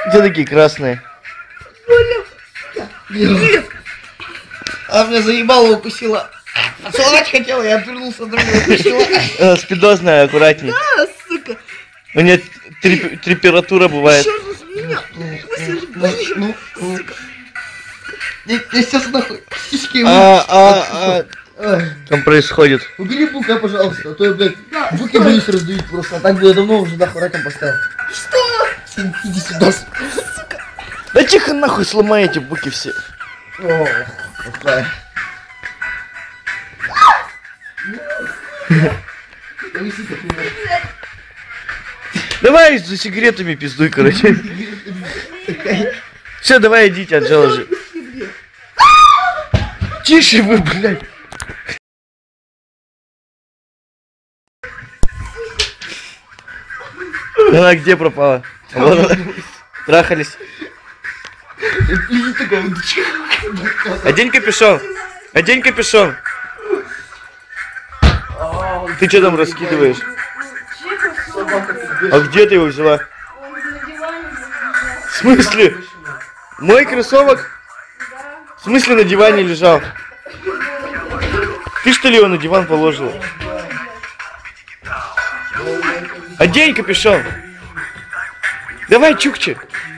Где такие красные? А меня заебало, укусила. Поцеловать хотела, я отвернулся, другой укусила. Спидозная, аккуратней. Да, сука. У меня температура бывает. Черт возьми меня. Ну, сука. Я сейчас нахуй сиськи Там происходит? убери бука, пожалуйста, а то я, блядь, буки боюсь раздавить просто. А так бы я давно уже нахуй раком поставил. Что? Иди сюда, сука. Да тихо нахуй, сломай эти буки все. О, какая. Давай за сигаретами пиздуй, короче. Все, давай идите, Анжела же. Тише вы, блядь. Она где пропала? Вот она. Трахались. Одень капюшон. Одень капюшон. Ты что там раскидываешь? А где ты его взяла? В смысле? Мой кроссовок? В смысле на диване лежал? Ты что ли его на диван положила? Одень капюшон. Давай, чукче.